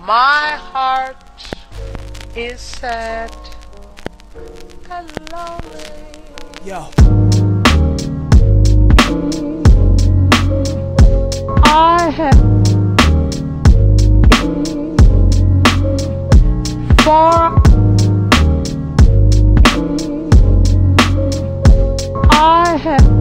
My heart is sad and lonely. Yo. I have for I have